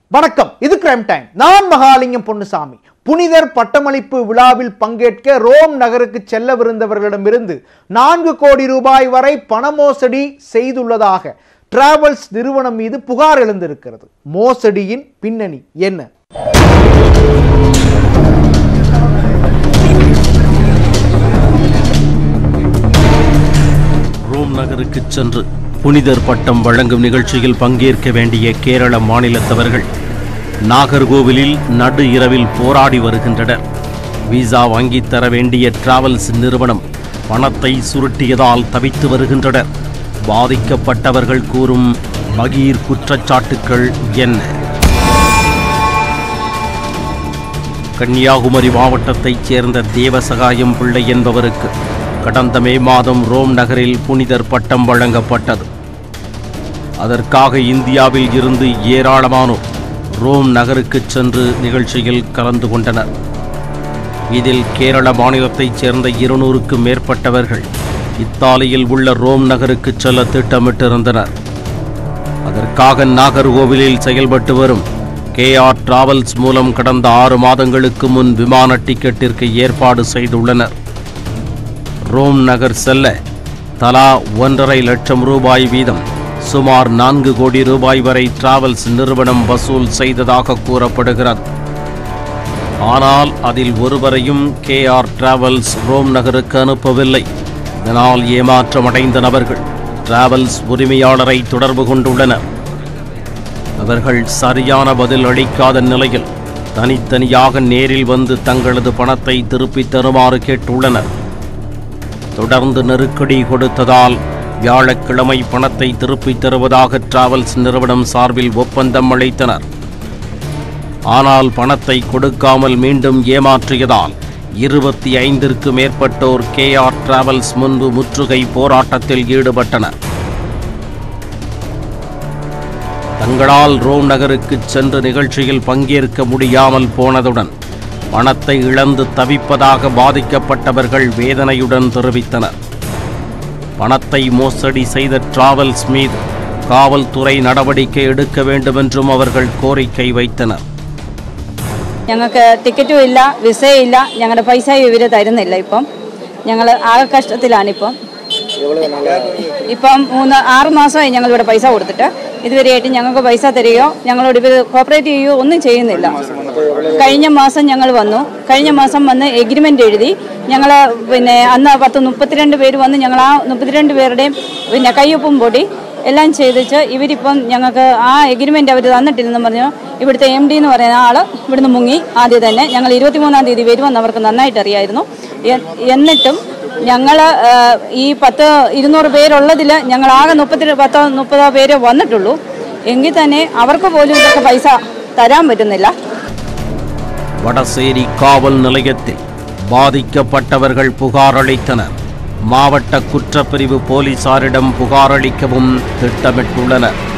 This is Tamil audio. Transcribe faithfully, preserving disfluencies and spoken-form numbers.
வணக்கம், இது கிரைம் டைம். நான் மகாலிங்கம் பொன்னுசாமி. புனிதர் பட்டமளிப்பு விழாவில் பங்கேற்க ரோம் நகருக்கு செல்லவிருந்தவர்களிடமிருந்து நான்கு கோடி ரூபாய் வரை பண மோசடி செய்துள்ளதாக டிராவல்ஸ் நிறுவனம் மீது புகார் எழுந்திருக்கிறது. மோசடியின் பின்னணி என்ன? ரோம் நகருக்கு சென்று புனிதர் பட்டம் வழங்கும் நிகழ்ச்சியில் பங்கேற்க வேண்டிய கேரள மாநிலத்தவர்கள் நாகர்கோவிலில் நடு இரவில் போராடி வருகின்றனர். விசா வாங்கித் தர வேண்டிய டிராவல்ஸ் நிறுவனம் பணத்தை சுருட்டியதால் தவித்து வருகின்றனர். பாதிக்கப்பட்டவர்கள் கூறும் பகீர் குற்றச்சாட்டுக்கள் என்ன? கன்னியாகுமரி மாவட்டத்தைச் சேர்ந்த தேவசகாயம் பிள்ளை என்பவருக்கு கடந்த மே மாதம் ரோம் நகரில் புனிதர் பட்டம் வழங்கப்பட்டது. அதற்காக இந்தியாவில் இருந்து ஏராளமானோர் ரோம் நகருக்கு சென்று நிகழ்ச்சியில் கலந்து கொண்டனர். இதில் கேரள மாநிலத்தைச் சேர்ந்த இருநூறுக்கும் மேற்பட்டவர்கள் இத்தாலியில் உள்ள ரோம் நகருக்கு செல்ல திட்டமிட்டிருந்தனர். அதற்காக நாகர்கோவிலில் செயல்பட்டு வரும் கே ஆர் டிராவல்ஸ் மூலம் கடந்த ஆறு மாதங்களுக்கு முன் விமான டிக்கெட்டிற்கு ஏற்பாடு செய்துள்ளனர். ரோம் நகர் செல்ல தலா ஒன்றரை லட்சம் ரூபாய் வீதம் சுமார் நான்கு கோடி ரூபாய் வரை டிராவல்ஸ் நிறுவனம் வசூல் செய்ததாக கூறப்படுகிறது. ஆனால் அதில் ஒருவரையும் கே ஆர் டிராவல்ஸ் ரோம் நகருக்கு அனுப்பவில்லை. இதனால் ஏமாற்றமடைந்த நபர்கள் டிராவல்ஸ் உரிமையாளரை தொடர்பு கொண்டுள்ளனர். அவர்கள் சரியான பதில் அளிக்காத நிலையில் தனித்தனியாக நேரில் வந்து தங்களது பணத்தை திருப்பித் தருமாறு கேட்டுள்ளனர். தொடர்ந்து நெருக்கடி கொடுத்ததால் வியாழக்கிழமை பணத்தை திருப்பித் தருவதாக டிராவல்ஸ் நிறுவனம் சார்பில் ஒப்பந்தம் அளித்தனர். ஆனால் பணத்தை கொடுக்காமல் மீண்டும் ஏமாற்றியதால் இருபத்தி ஐந்திற்கு மேற்பட்டோர் கே ஆர் டிராவல்ஸ் முன்பு முற்றுகை போராட்டத்தில் ஈடுபட்டனர். தங்களால் ரோம் நகருக்கு சென்று நிகழ்ச்சியில் பங்கேற்க முடியாமல் போனதுடன் பணத்தை இழந்து தவிப்பதாக பாதிக்கப்பட்டவர்கள் வேதனையுடன் தெரிவித்தனர். பணத்தை மோசடி செய்த டிராவல்ஸ் மீது காவல்துறை நடவடிக்கை எடுக்க வேண்டும் என்றும் அவர்கள் கோரிக்கை வைத்தனர். ഞങ്ങൾക്ക് ടിക്കറ്റും ഇല്ല, വിസയും ഇല്ല, ഞങ്ങളുടെ പൈസ ഇവർ തരുന്നില്ല. ഇപ്പം ഞങ്ങൾ ആകെ കഷ്ടത്തിലാണിപ്പം. ഇപ്പം മൂന്ന് ആറ് മാസമായി ഞങ്ങളിവിടെ പൈസ കൊടുത്തിട്ട് ഇതുവരെയായിട്ട് ഞങ്ങൾക്ക് പൈസ തരികയോ ഞങ്ങളോട് ഇവർ കോപ്പറേറ്റ് ചെയ്യുകയോ ഒന്നും ചെയ്യുന്നില്ല. കഴിഞ്ഞ മാസം ഞങ്ങൾ വന്നു. കഴിഞ്ഞ മാസം വന്ന് എഗ്രിമെൻ്റ് എഴുതി ഞങ്ങൾ പിന്നെ അന്ന് പത്ത് മുപ്പത്തിരണ്ട് പേര് വന്ന് ഞങ്ങൾ ആ മുപ്പത്തിരണ്ട് പേരുടെയും പിന്നെ കയ്യൊപ്പും പൊടി എല്ലാം ചെയ്തിട്ട് ഇവരിപ്പം ഞങ്ങൾക്ക് ആ എഗ്രിമെൻ്റ് അവർ തന്നിട്ടില്ലെന്ന് പറഞ്ഞു. ഇവിടുത്തെ എം ഡി എന്ന് പറയുന്ന ആൾ ഇവിടുന്ന് മുങ്ങി. ആദ്യം തന്നെ ഞങ്ങൾ ഇരുപത്തിമൂന്നാം തീയതി വരുമെന്ന് അവർക്ക് നന്നായിട്ട് അറിയായിരുന്നു. എന്നിട്ടും ഞങ്ങൾ ഈ പത്ത് ഇരുന്നൂറ് പേരുള്ളതിൽ ഞങ്ങൾ ആകെ മുപ്പത്തി പത്തോ മുപ്പതോ പേര് വന്നിട്ടുള്ളൂ. എങ്കിൽ തന്നെ അവർക്ക് പോലും ഇതൊക്കെ പൈസ തരാൻ പറ്റുന്നില്ല. வடசேரி காவல் நிலையத்தில் பாதிக்கப்பட்டவர்கள் புகார் அளித்தனர். மாவட்ட குற்றப்பிரிவு போலீசாரிடம் புகார் அளிக்கவும் திட்டமிட்டுள்ளனர்.